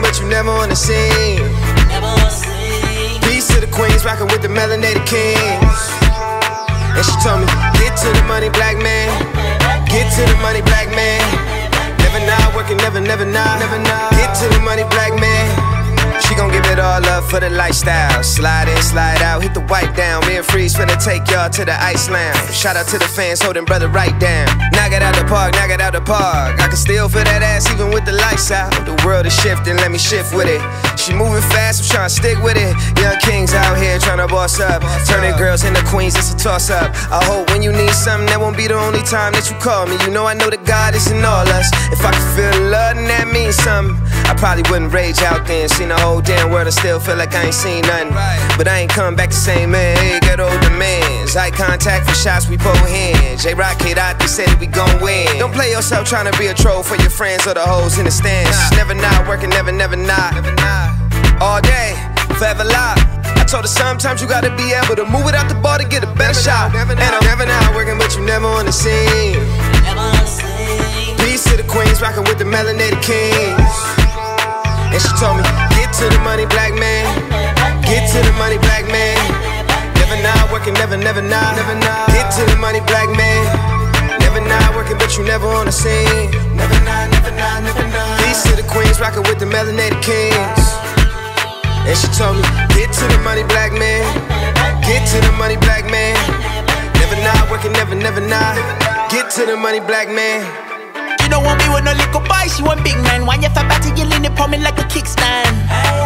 but you never on the scene. Peace to the queens, rockin' with the melanated kings. And she told me, get to the money, black man. Get to the money, black man. Never not working, never not. Get to the money, black man. She gon' give it all up for the lifestyle. Slide in, slide out, hit the wipe down. Me and Freeze finna take y'all to the ice lounge. Shout out to the fans holding brother right down. Knock it out the park, knock it out the park. I can still feel that ass even with the lights out. The world is shifting, let me shift with it. She moving fast, I'm trying to stick with it. Young kings out here trying to boss up. Turning girls into queens, it's a toss up. I hope when you need something, that won't be the only time that you call me. You know I know that God is in all us. If I could feel love, then that means something. I probably wouldn't rage out there and seen the whole damn world. I still feel like I ain't seen nothing. But I ain't coming back the same man. Hey, get old demands. Eye contact for shots, we pull hands. J-Rock hit out, they said that we gon' win. Don't play yourself trying to be a troll for your friends or the hoes in the stands. Never not working, never not. All day, forever lie. I told her sometimes you gotta be able to move it out the bar to get a better shot. And I'm never not working, but you never on the scene. Peace to the queens, rockin' with the melanated kings. And she told me, get to the money, black man. Get to the money, black man. Never not working, never not. Get to the money, black man. Never not working, but you never on the scene. Never not. Peace to the queens, rockin' with the melanated kings. And she told me, get to the money, black man. Get to the money, black man. Never not working, never not. Get to the money, black man. She don't want me with no little boy, she want big man. When you fat batty, you lean it for me like a kickstand.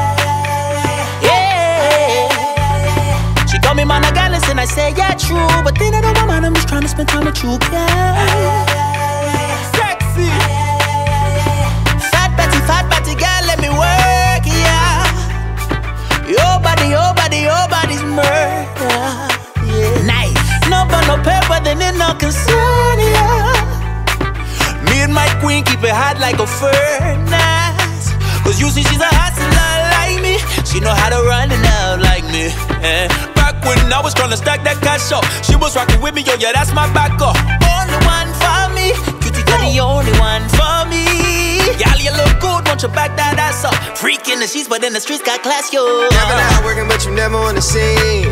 Yeah. She call me man a gallus and I say yeah true. But then I know my man, I'm just trying to spend time with you, girl. Sexy. Fat batty, girl, let me work, yeah. Your body's murder, yeah. Nice. No gun, no paper, then it no concern, yeah. Me and my queen keep it hot like a furnace. Cause you see she's a hustler like me. She know how to run it out like me, eh. Back when I was trying to stack that cash up, she was rocking with me, yo, yeah, that's my backup. Only one for me, cutie, you're the only one for me. Y'all, you look good, won't you back that ass up? Freak in the sheets, but in the streets got class, yo. Never not working, but you never on the scene.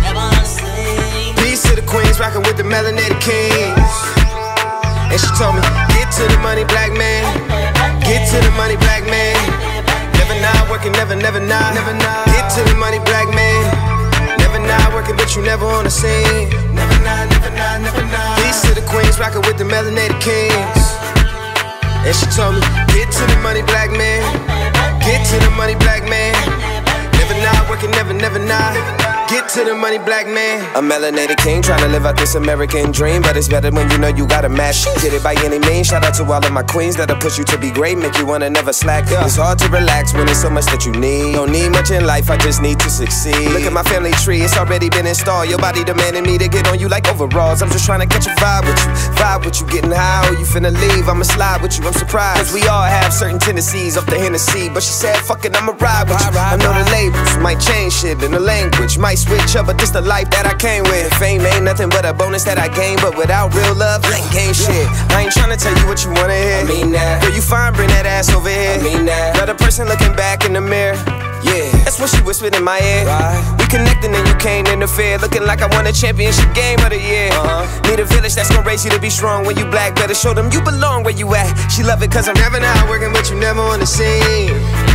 Peace to the queens, rocking with the melanated kings. And she told me, get to the money, black man. Get to the money, black man. Never not working, never not. Get to the money, black man. Never not working, but you never on the scene. Never not. Peace to the queens, rocking with the melanated kings. And she told me, get to the money, black man. Get to the money, black man. Never not working, never not. Get to the money, black man. A melanated king trying to live out this American dream. But it's better when you know you got a match. Get it by any means. Shout out to all of my queens that'll push you to be great, make you wanna never slack. It's hard to relax when there's so much that you need. Don't need much in life, I just need to succeed. Look at my family tree, it's already been installed. Your body demanding me to get on you like overalls. I'm just trying to catch a vibe with you, getting high. Oh, you finna leave, I'ma slide with you, I'm surprised. Cause we all have certain tendencies off the Hennessy. But she said, fuck it, I'ma ride with you. I know the labels might change shit in the language, might switch up, but this the life that I came with. Fame ain't nothing but a bonus that I gain, but without real love, I ain't gain shit. I ain't tryna tell you what you wanna hear. I mean that. Girl, you fine, bring that ass over here. I mean that. Another person looking back in the mirror. Yeah, that's what she whispered in my ear. We connecting and you can't interfere. Looking like I won a championship game of the year. Need a village that's gonna raise you to be strong. When you black, better show them you belong where you at. She love it cause I'm never not working, but you never on the scene.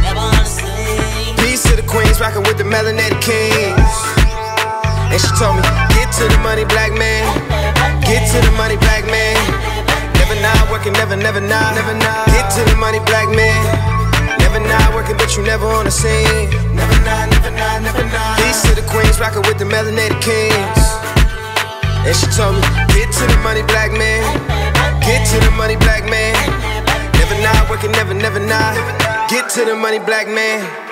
Peace to the queens, rocking with the melanated kings. And she told me, get to the money, black man. Get to the money, black man. Never not working, never not. Get to the money, black man. Never not working, but you never on the scene. Never not. Peace to the queens, rocking with the melanated kings. And she told me, get to the money, black man. Get to the money, black man. Never not working, never not. Get to the money, black man.